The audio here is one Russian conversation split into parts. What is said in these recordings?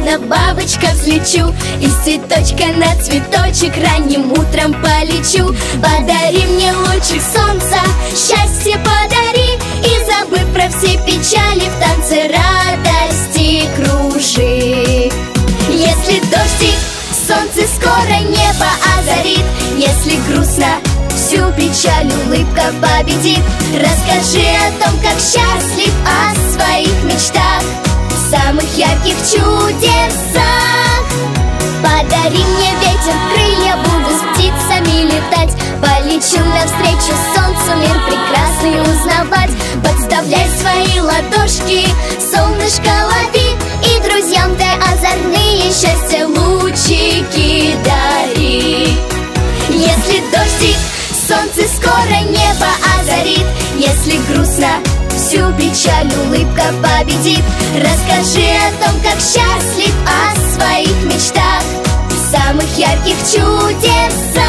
словно бабочка взлечу, из цветочка на цветочек ранним утром полечу. Подари мне лучик солнца, счастье подари, и забыв про все печали, в танце радости кружи. Если дождик, солнце скоро небо озарит, если грустно, всю печаль улыбка победит. Расскажи о том, как счастлив, о своих мечтах, самых ярких чудесах. Подари мне ветер, крылья, буду с птицами летать, полечу навстречу солнцу, мир прекрасный узнавать. Подставляй свои ладошки, солнышко лови, и друзьям ты озорные счастья лучики дари. Если дождик, солнце скоро небо озарит, если грустно, всю печаль улыбка победит. Расскажи о том, как счастлив, о своих мечтах, самых ярких чудесах.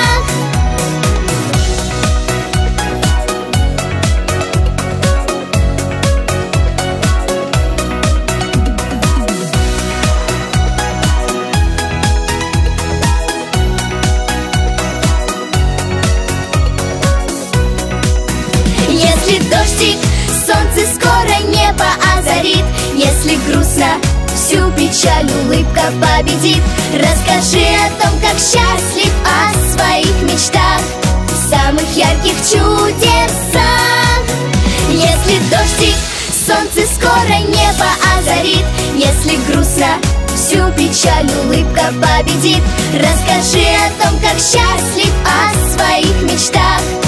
Если дождик, солнце скоро небо озарит, если грустно, всю печаль улыбка победит. Расскажи о том, как счастлив, о своих мечтах, самых ярких чудесах. Если дождик, солнце скоро небо озарит, если грустно, всю печаль улыбка победит. Расскажи о том, как счастлив, о своих мечтах,